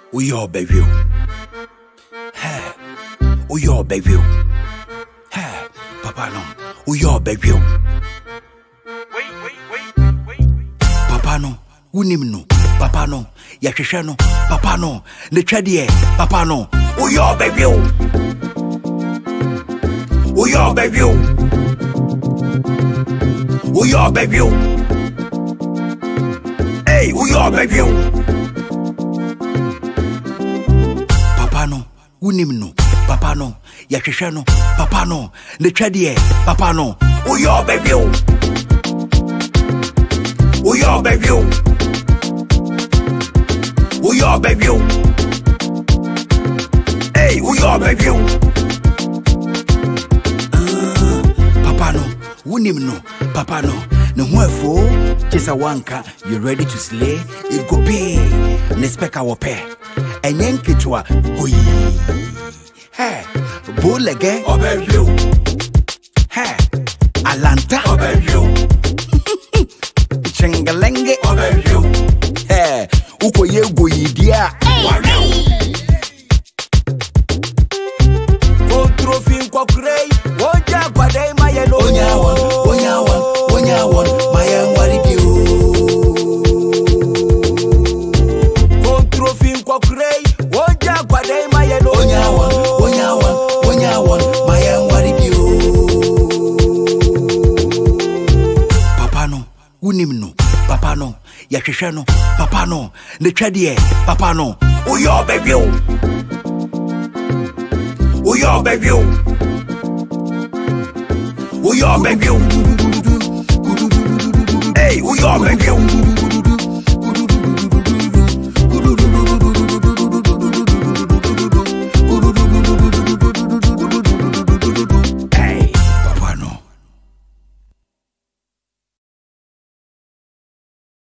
We all baby. Hey, we all baby. Hey, Papa no. We all baby. Wait. Papa no. Unim no. Papa no. Yakisha no. Papa no. Ne chadie. Papa no. We all baby. We all baby. We all baby. Hey, we all baby. Papa no, unim no, Papa no, yakisha no, Papa no, ne chadie, Papa no, we all baby. We all baby. We all baby. Hey, we all baby. Papa no, unim no, Papa no. No huefo, chesa wanka, you ready to slay? It go be, nespeka wope, and yankitwa gui. Hey, Bolege, Oberio. Hey, Alanta, Oberio. Chengalenge, Oberio. Hey, Ukoye gui dia. Go trophy kwa krei, oja kwa day my yellow. Onyawan, my young warrior. Go trophy kwa krei, oja kwa day my yellow. Onyawan, my young warrior. Papa no, unim no, Papa no, yakisha no, Papa no, ne chadie, Papa no, we all baby. We all baby. We all baby. Hey, we all baby.